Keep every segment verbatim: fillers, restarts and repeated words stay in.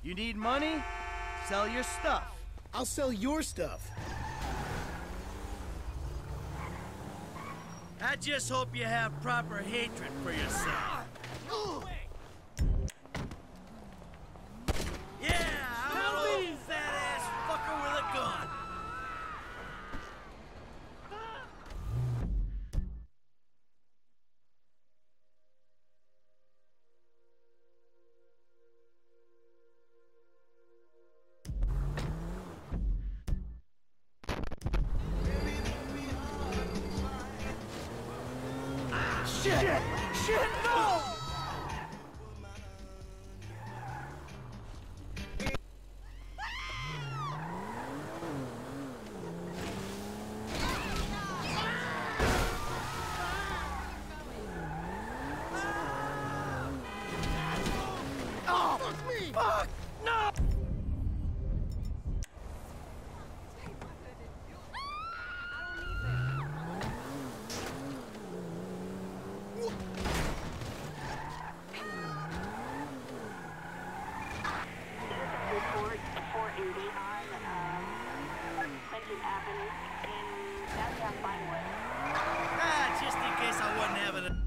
You need money? Sell your stuff. I'll sell your stuff. I just hope you have proper hatred for yourself. Yeah, I'm an old fat-ass fucker with a gun. Shit! Shit, no! Oh, fuck me! Fuck! No! four eighty on um, Clinton Avenue in downtown Vinewood. Ah, just in case I wasn't having a...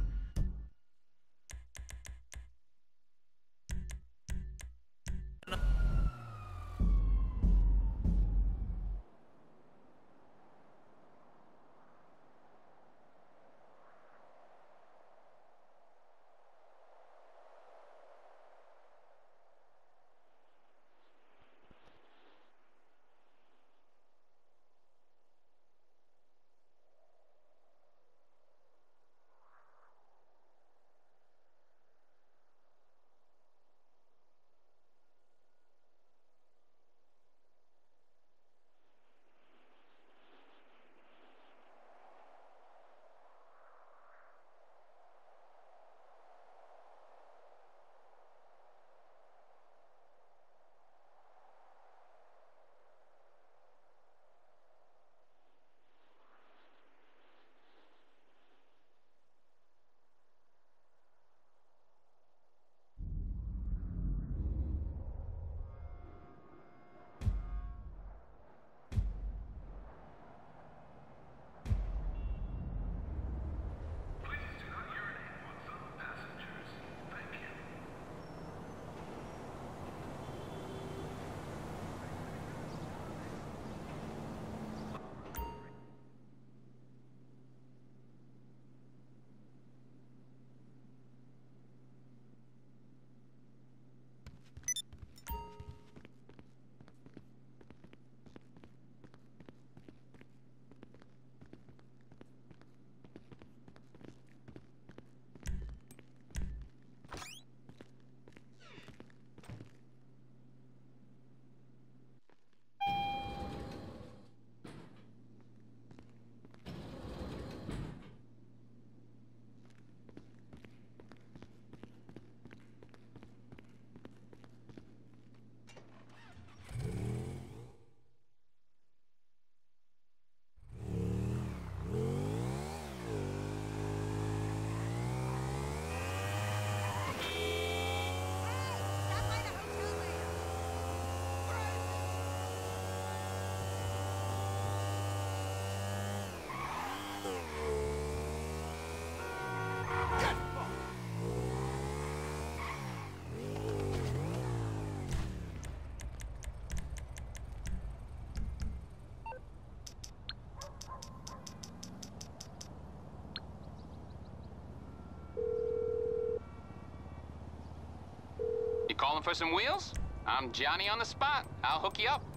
You calling for some wheels? I'm Johnny on the spot. I'll hook you up.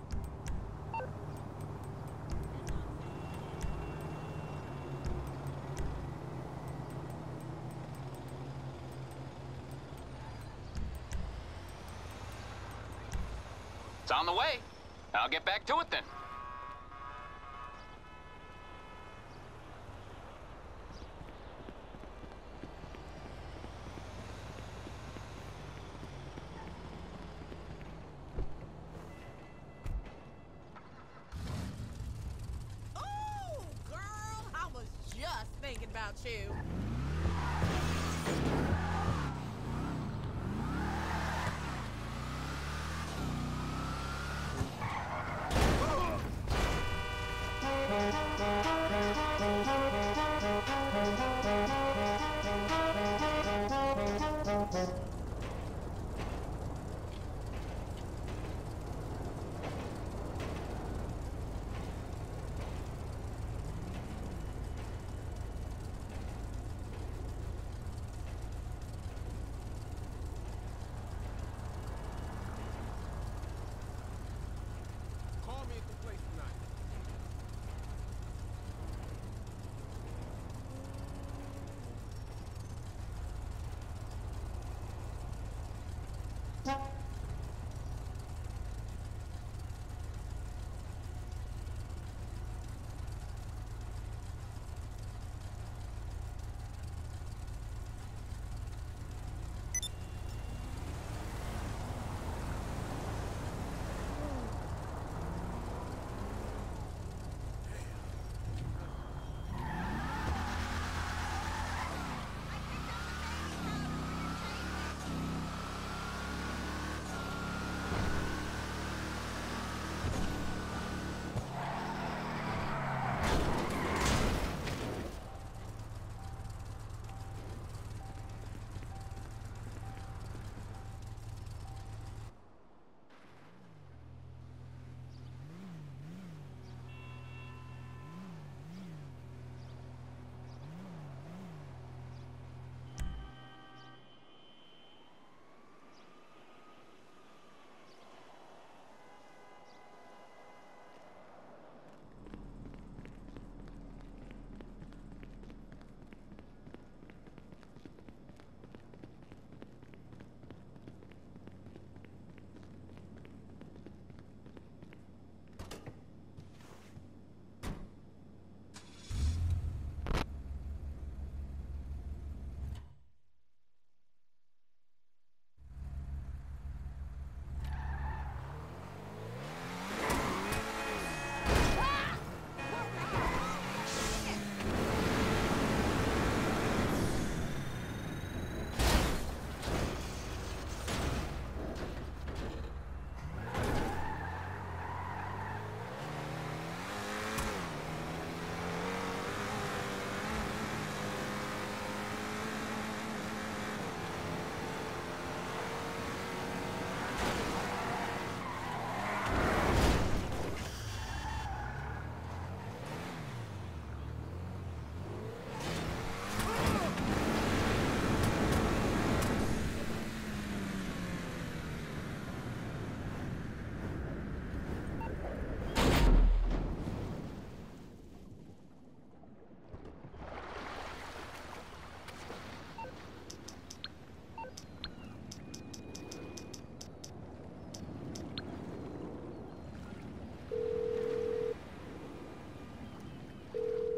It's on the way. I'll get back to it then. Thinking about you.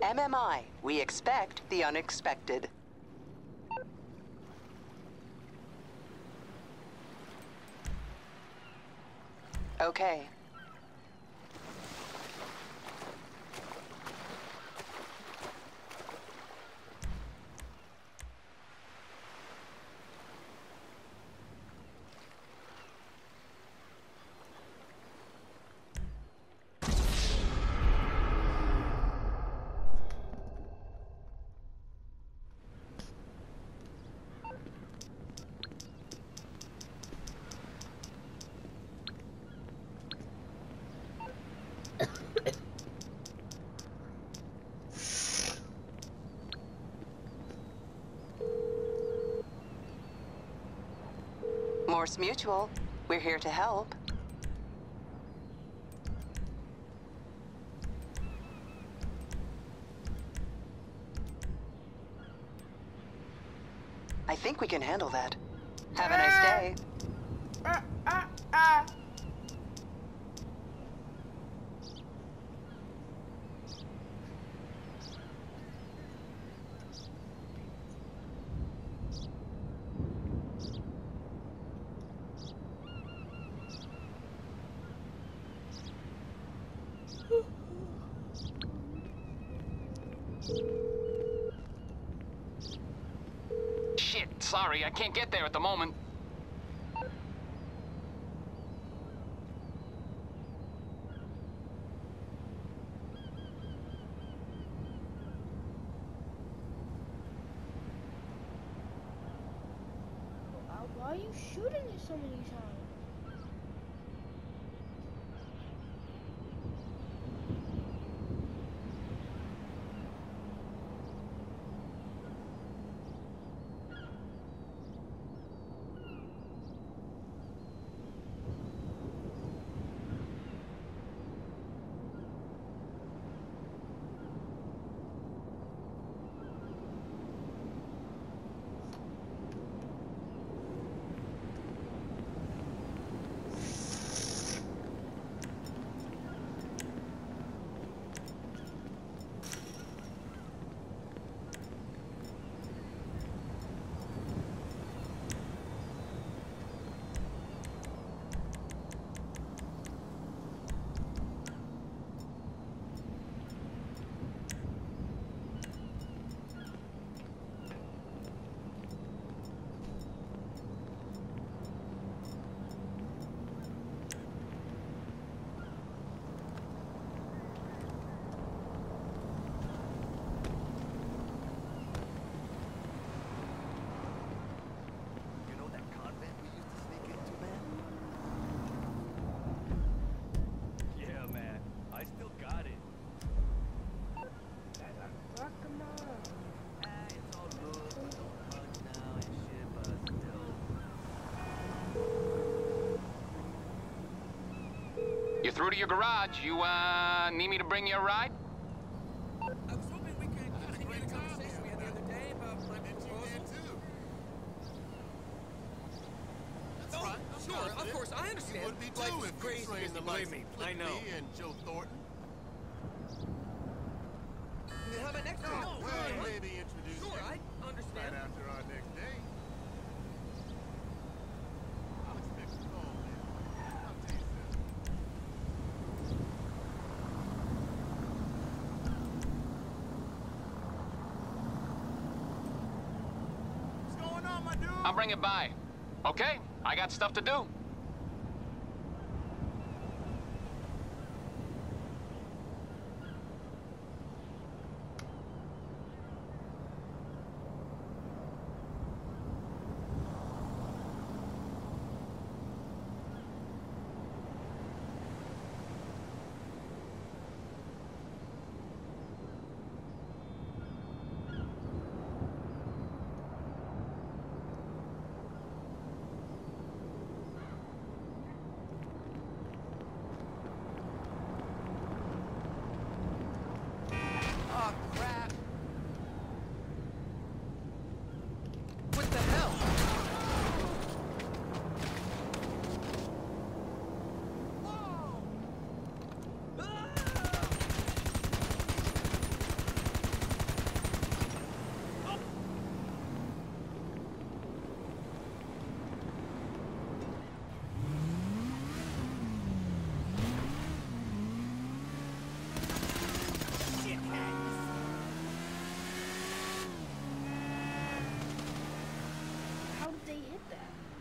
M M I, we expect the unexpected. Okay. Morse Mutual, we're here to help. I think we can handle that. Have a nice day. Uh, uh, uh. Shit, sorry, I can't get there at the moment. Why are you shooting it so many times? You're through to your garage. You, uh, need me to bring you a ride? I was hoping we could continue the conversation we had the other day about my proposal. That's Oh, right. I'm sure, confident. of course, I understand. You would be Life too is if crazy, you trained the believe likes me, of I know. Lee and Joe Thornton. How about next No, time? we'll Right. maybe introduce Sure, you I right understand. after our next date. I'll expect a call then. I'll tell you soon. What's going on, my dude? I'll bring it by. Okay? I got stuff to do. Oh, crap. What the hell? Whoa! Ah! you hit that?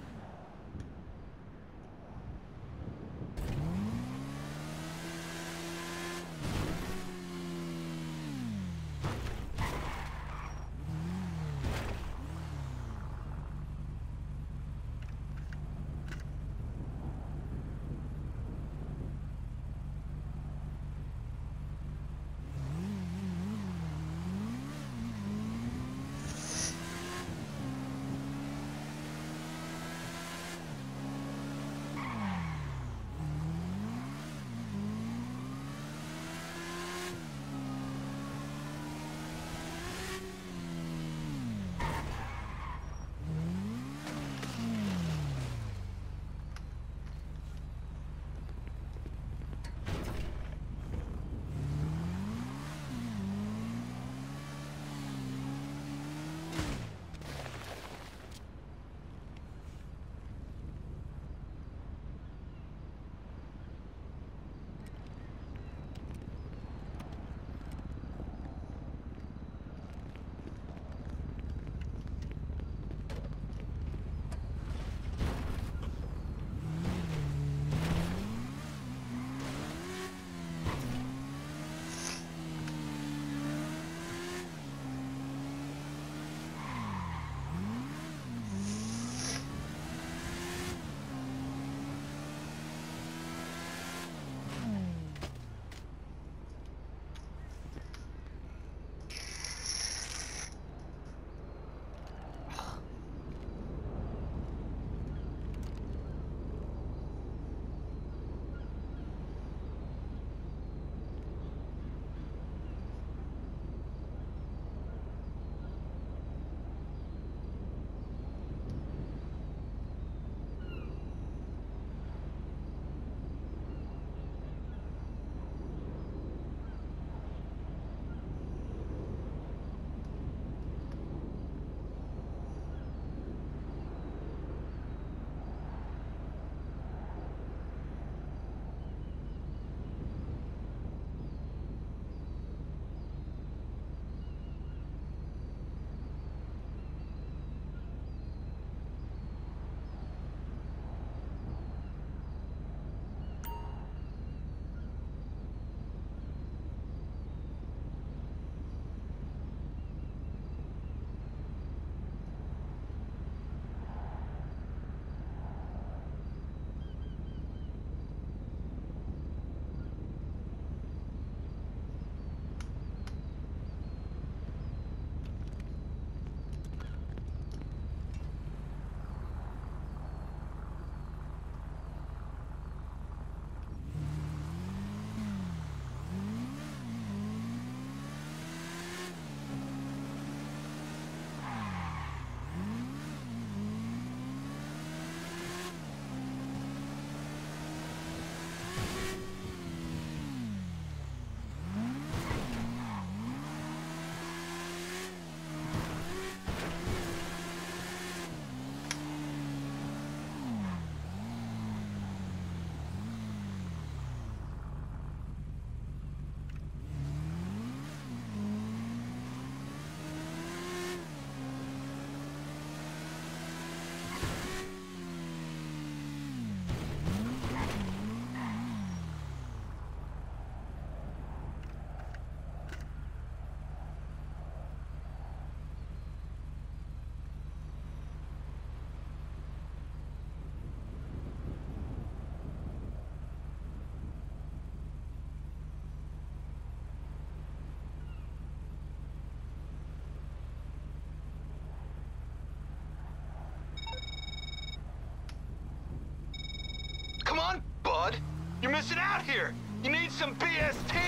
Come on, bud. You're missing out here. You need some B S T.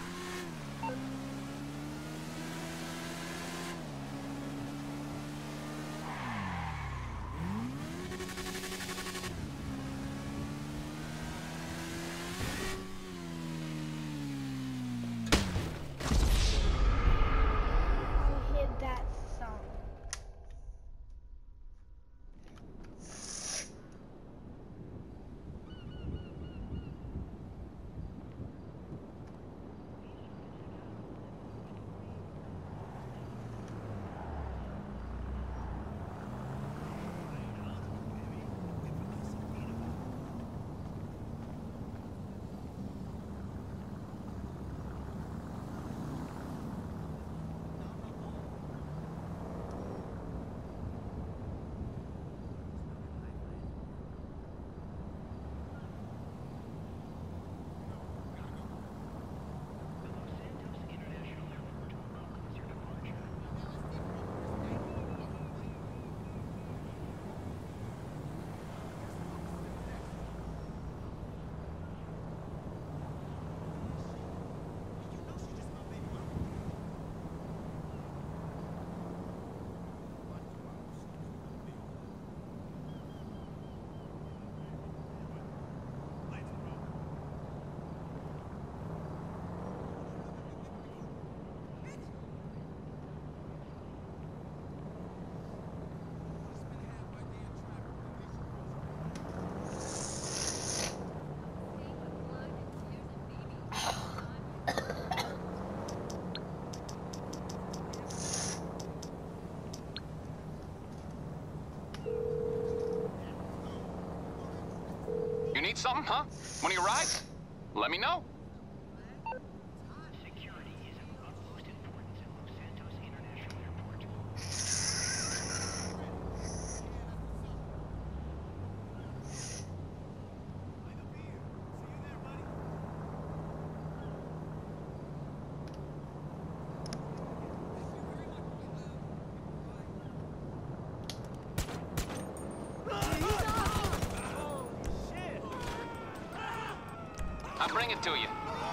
I hit that song. something, huh? One of your rides? Let me know. Security is of utmost importance at Los Santos International Airport. I'll bring it to you.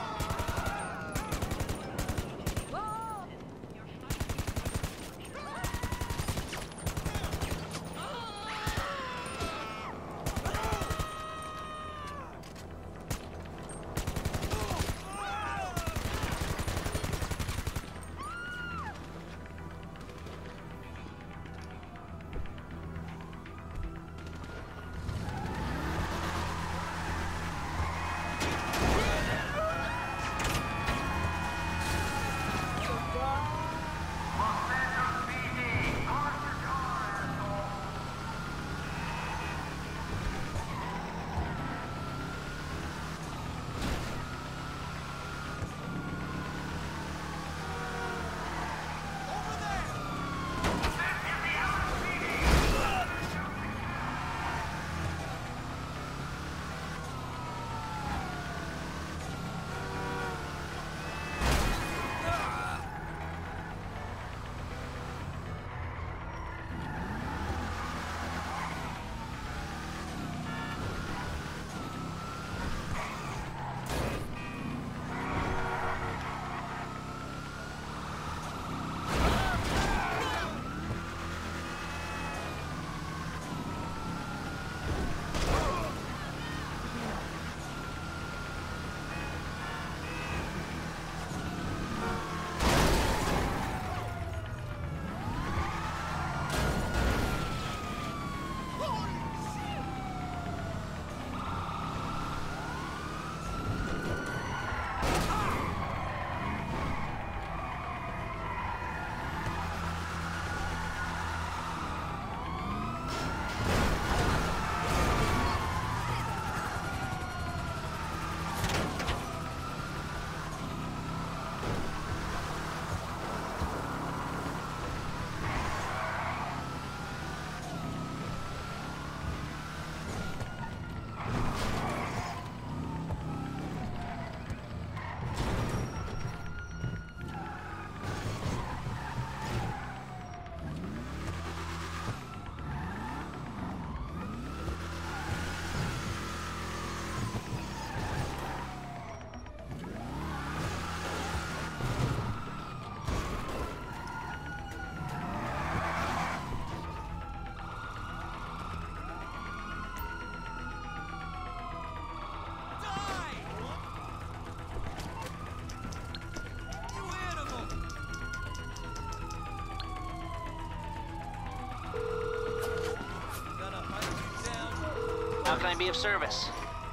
How can I be of service?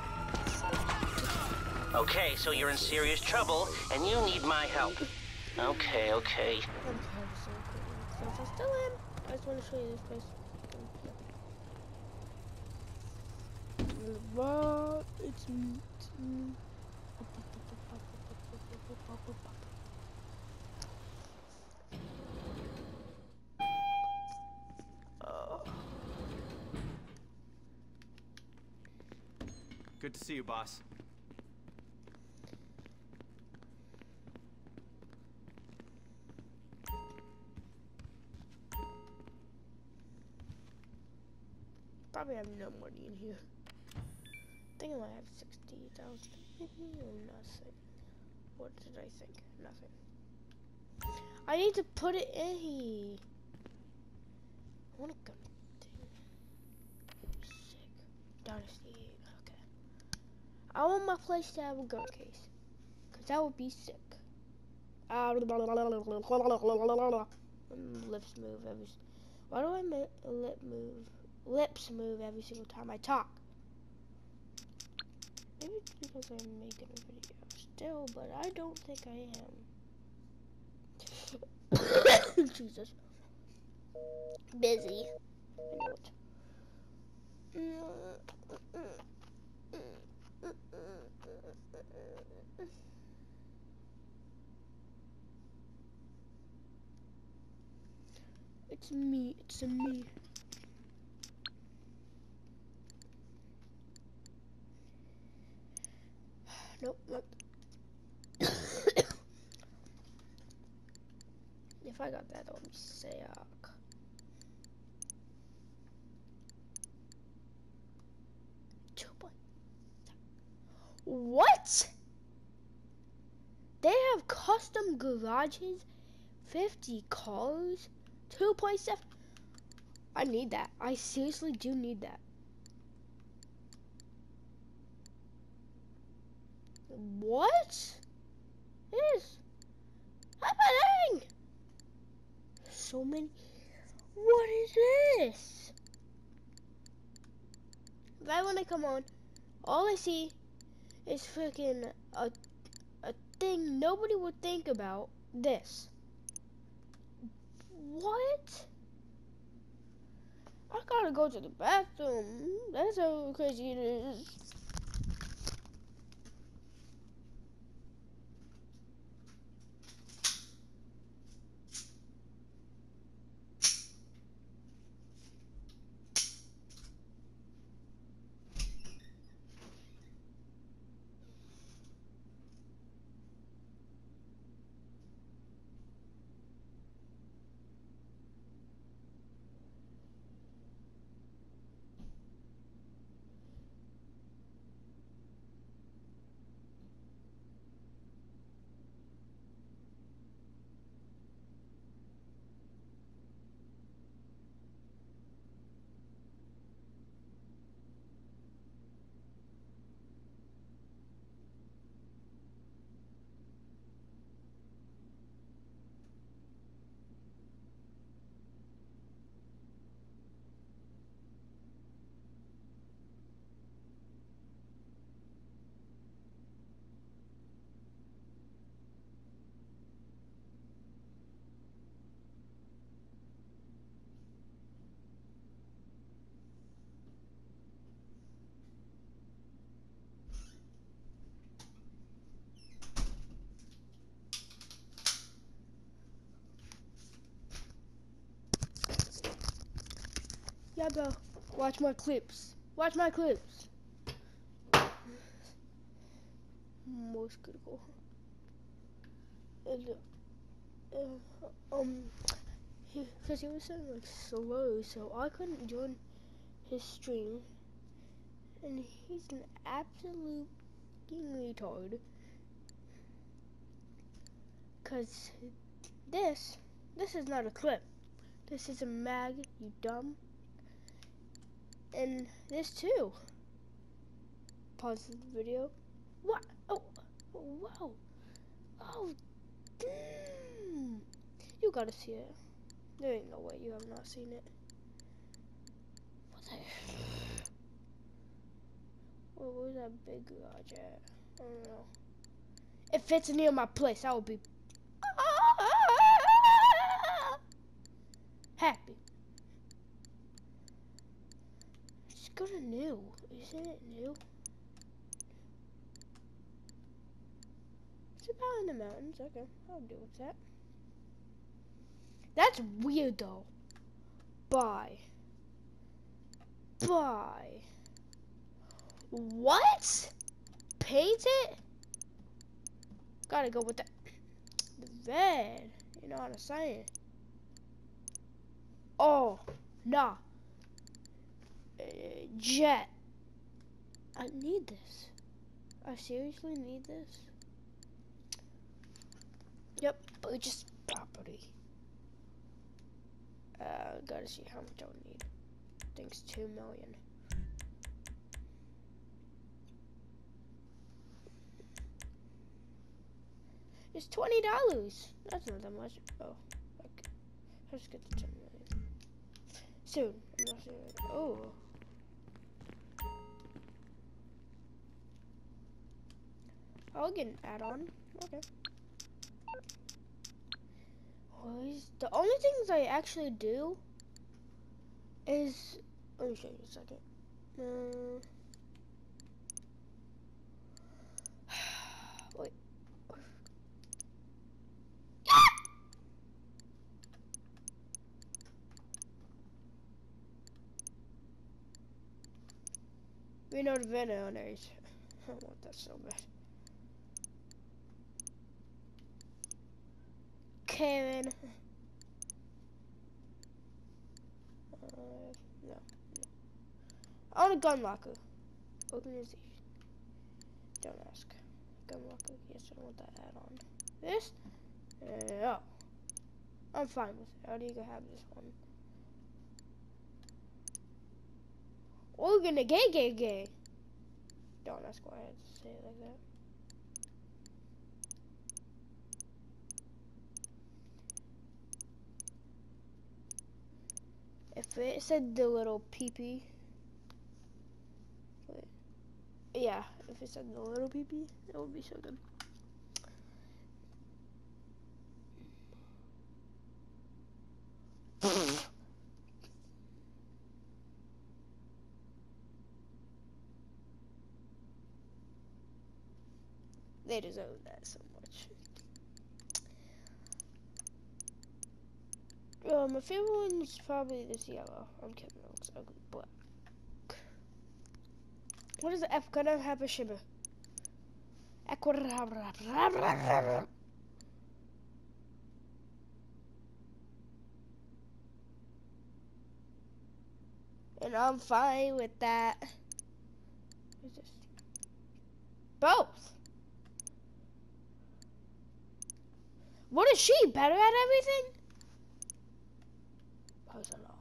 Okay, so you're in serious trouble, and you need my help. Okay, okay. I'm kind of so cool. Since I still am, I just want to show you this place. Well, it's me. It's me. Good to see you, boss. Probably have no money in here. I think I might have sixty thousand. Maybe or nothing. What did I think? Nothing. I need to put it in here. I want a gun thing. Sick. Dynasty. Okay. I want my place to have a gun case. Because that would be sick. Uh, lips move every. Why do I make lip move? Lips move every single time I talk. Maybe it's because I'm making a video still, but I don't think I am. Jesus. Busy. I know it. It's me. It's a me. Nope. Nope. If I got that, that would be sick. Two point. What? They have custom garages, fifty cars, two point seven. I need that. I seriously do need that. What is happening? So many. What is this? Right when I come on, all I see is freaking a a thing nobody would think about. This. What? I gotta go to the bathroom. That's how crazy it is. Yeah, bro. Watch my clips. Watch my clips. Most critical. And, uh, um, because he, he was saying like slow, so I couldn't join his stream. And he's an absolute retard. Cause this, this is not a clip. This is a mag, you dumb. And this too. Pause the video. What? Oh, whoa. Oh, damn. You gotta see it. There ain't no way you have not seen it. What the? Where, where's that big garage at? I don't know. If it's near my place, I would be happy. Go to new. Isn't it new? It's about in the mountains. Okay, I'll deal with that. That's weird though. Bye. Bye. What? Paint it? Gotta go with that. The red. You know what I'm saying? Oh, nah. Uh, jet. I need this. I seriously need this. Yep, purchase property. Uh, gotta see how much I would need. I think it's two million. It's twenty dollars. That's not that much. Oh, like, let's get to ten million soon. I'm not saying, oh. I'll get an add-on. Okay. Always, the only things I actually do is, let me show you a second. Uh, wait. Reno to Vanna on eight. I want that so bad. Karen. Uh, no, no. I want a gun locker. Organization. Don't ask. Gun locker. Yes, I want that add-on. This? Uh, oh. I'm fine with it. How do you have this one? Organ a gay gay gay. Don't ask why I had to say it like that. If it said the little peepee. Wait. Yeah, if it said the little peepee, that would be so good. They deserve that so much. Uh, my favorite one's probably this yellow. I'm kidding, it looks ugly. Black. What is the F? Gonna have a shimmer. And I'm fine with that. What's this? Both. What is she? Better at everything? Personal.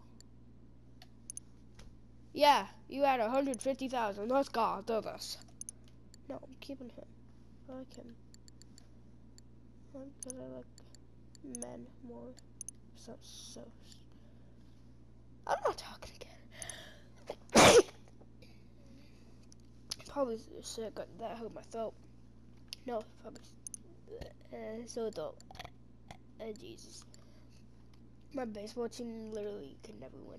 Yeah, you had one hundred fifty thousand. Let's go. Do this. No, I'm keeping him. I like him. Because I like men more. So, so. I'm not talking again. Probably sick. That hurt my throat. No, probably. Uh, so though, uh, uh, Jesus, my baseball team literally could never win.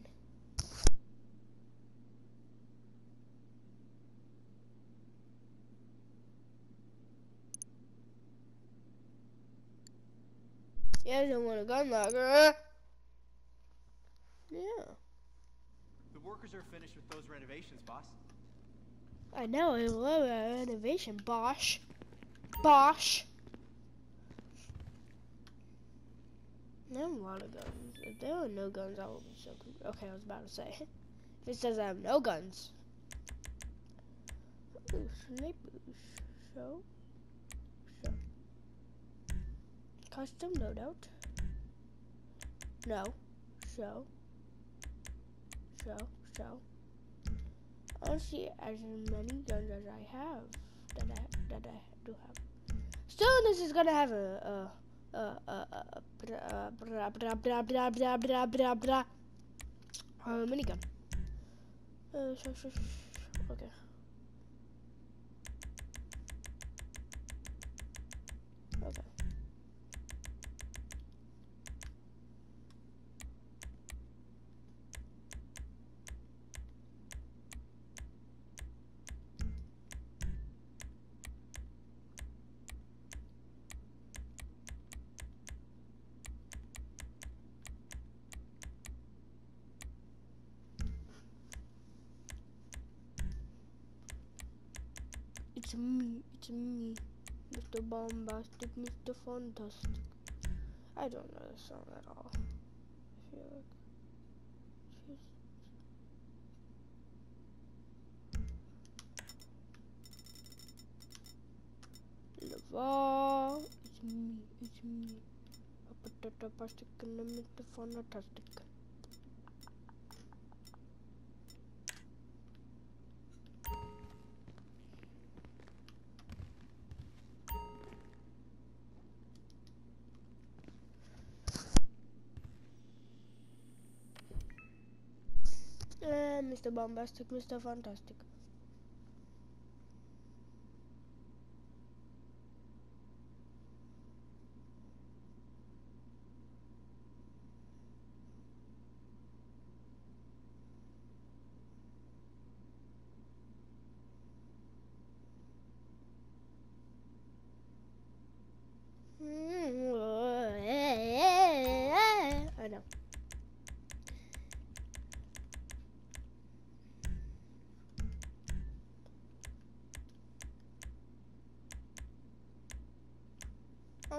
Yeah, I don't want a gun locker. Yeah. The workers are finished with those renovations, boss. I know. I love a renovation, Bosch. Bosch. I have a lot of guns. If there are no guns, I will be so good. Okay, I was about to say. If it says I have no guns. Ooh, sniper. Show. Show. Custom loadout. No. Show. Show. Show. I don't see as many guns as I have. That I, that I do have. Still, this is gonna have a... a Uh, uh, uh, blah, blah, blah, blah, blah, blah, blah, blah, blah. Uh, minigun. Uh, sh sh sh okay. Okay. It's me, it's me, Mister Bombastic, Mister Fantastic. I don't know this song at all. I feel like it's Lava. It's me, it's me. I put the plastic in the Mister Fantastic. And Mister Bombastic, Mister Fantastic. I know.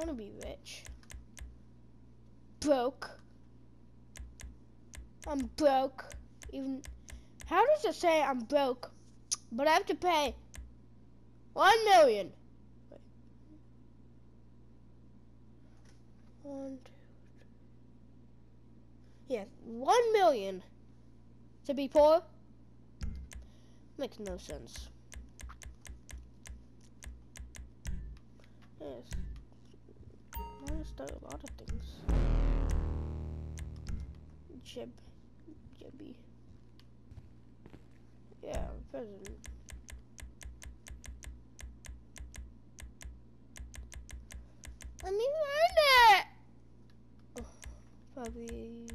want to be rich. Broke. I'm broke. Even how does it say I'm broke, but I have to pay one million? Wait. One, two, three. Yeah, one million to be poor makes no sense. Yes, I want to start a lot of things. Jib, Jibby. Yeah, president. Let me learn it. Oh, probably.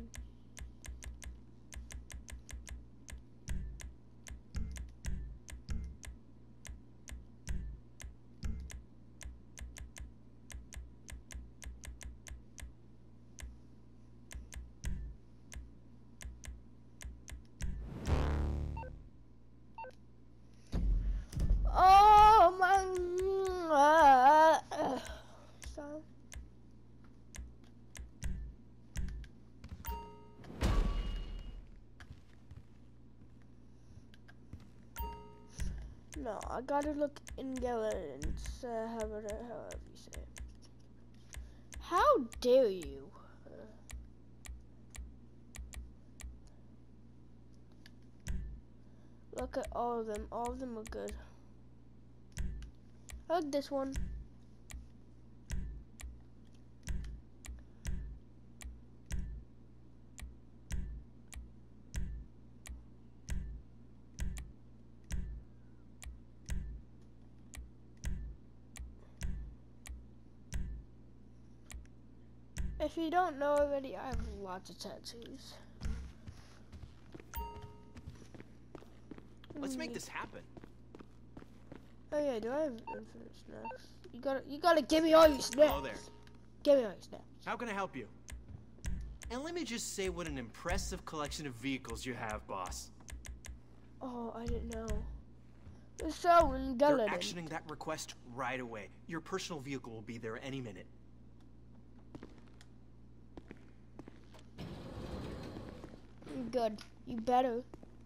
Oh my. Uh, uh, so. No, I gotta look in Gallons, uh, however, however you say it. How dare you? Uh, look at all of them. All of them are good. I like this one. If you don't know already, I have lots of tattoos. Let's make this happen. Oh yeah, do I have infinite snacks? You gotta, you gotta give me all your snacks. Hello there. Give me all your snacks. How can I help you? And let me just say what an impressive collection of vehicles you have, boss. Oh, I didn't know. It's so They're intelligent. actioning that request right away. Your personal vehicle will be there any minute. Good. You better.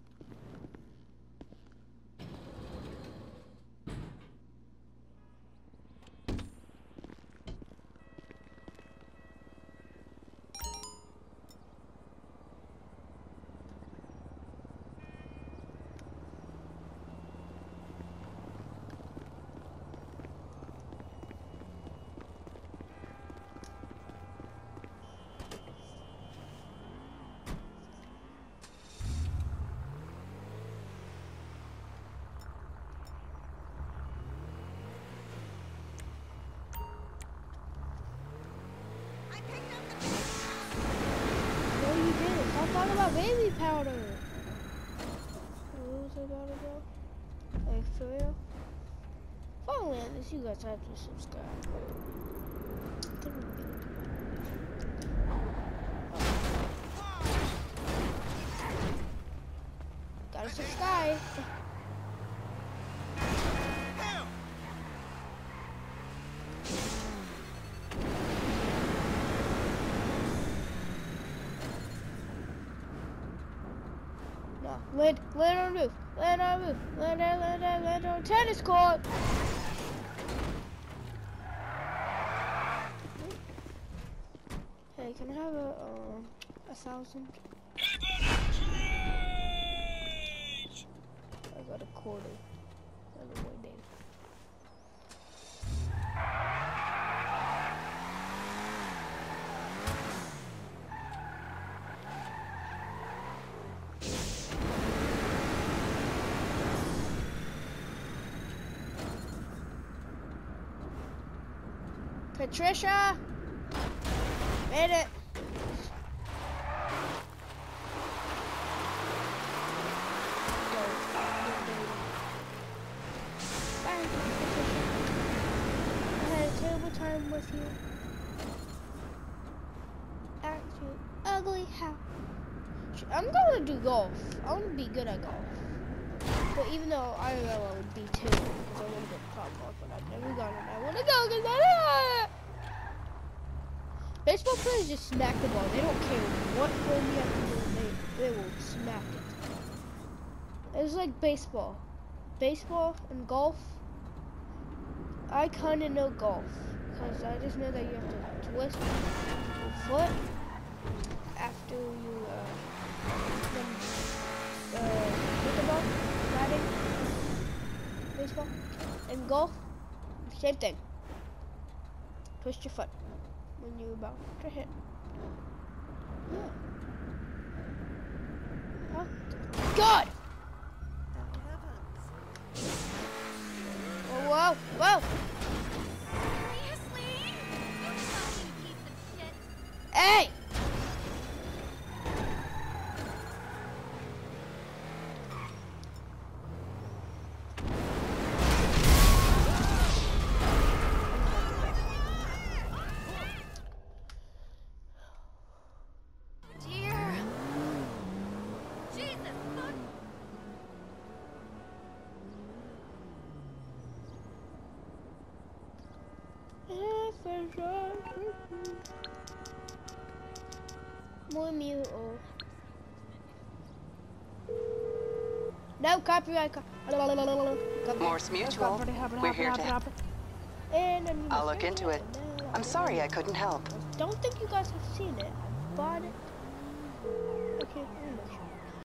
Talk about baby powder. What was I about to go? Like for real? Finally, at least you guys have to subscribe. Gotta subscribe. Land, land on the roof, land on the roof, land on, land on, land on tennis court. Hey, can I have a, um, a thousand? I got a quarter. That's a way, Dave. Patricia! Made it! Bye, Patricia. I had a terrible time with you. At your ugly house. I'm gonna do golf. I wanna be good at golf. But even though I R L I would be too, because I want to get top golf, but I've never gone and I want to go because I Baseball players just smack the ball. They don't care what form you have to do. They, they will smack it. It's like baseball. Baseball and golf. I kind of know golf. Because I just know that you have to twist your foot after you uh, when, uh, hit the ball, batting, baseball, and golf, same thing. Twist your foot when you're about to hit. Yeah. Oh, God! Oh, whoa, whoa! Seriously? You fucking piece of shit. Hey! Dear. Jesus, fuck. More mute. No copyright. Co Morse Mutual. We're here to help. And I'm I'll look into it. I'm sorry I couldn't help. Don't think you guys have seen it. I bought it.